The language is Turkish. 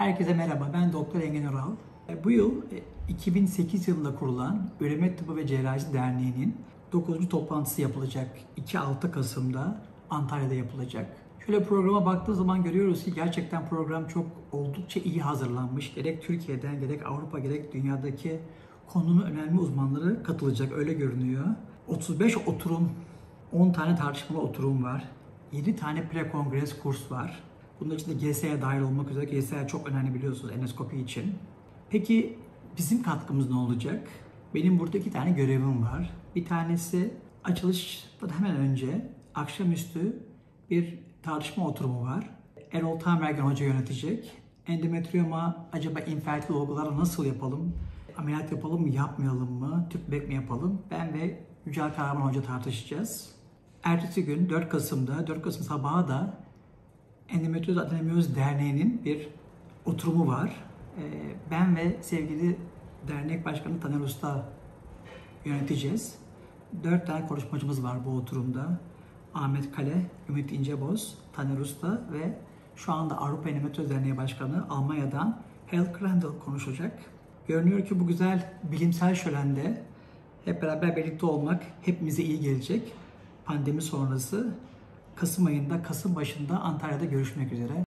Herkese merhaba, ben Doktor Engin Oral. Bu yıl 2008 yılında kurulan Üreme Tıbbı ve Cerrahisi Derneği'nin 9. toplantısı yapılacak. 2-6 Kasım'da Antalya'da yapılacak. Şöyle programa baktığı zaman görüyoruz ki gerçekten program çok oldukça iyi hazırlanmış. Gerek Türkiye'den, gerek Avrupa, gerek dünyadaki konunun önemli uzmanları katılacak, öyle görünüyor. 35 oturum, 10 tane tartışmalı oturum var. 7 tane pre-kongres kurs var. Bunun içinde GS'ye dahil olmak üzere, GS çok önemli biliyorsunuz endoskopi için. Peki bizim katkımız ne olacak? Benim burada 2 tane görevim var. Bir tanesi açılıştan hemen önce akşamüstü bir tartışma oturumu var. Erol Tamergen Hoca yönetecek. Endometriyoma acaba infertil olguları nasıl yapalım? Ameliyat yapalım mı, yapmayalım mı? Tüp bebek mi yapalım? Ben ve Yücel Karaman Hoca tartışacağız. Ertesi gün 4 Kasım sabahı da Endometrioz Adenomyoz Derneği'nin bir oturumu var. Ben ve sevgili dernek başkanı Taner Usta yöneteceğiz. 4 tane konuşmacımız var bu oturumda. Ahmet Kale, Ümit İnceboz, Taner Usta ve şu anda Avrupa Endometrioz Derneği Başkanı Almanya'dan Helge Krandl konuşacak. Görünüyor ki bu güzel bilimsel şölende hep beraber birlikte olmak hepimize iyi gelecek. Pandemi sonrası Kasım ayında, Kasım başında Antalya'da görüşmek üzere.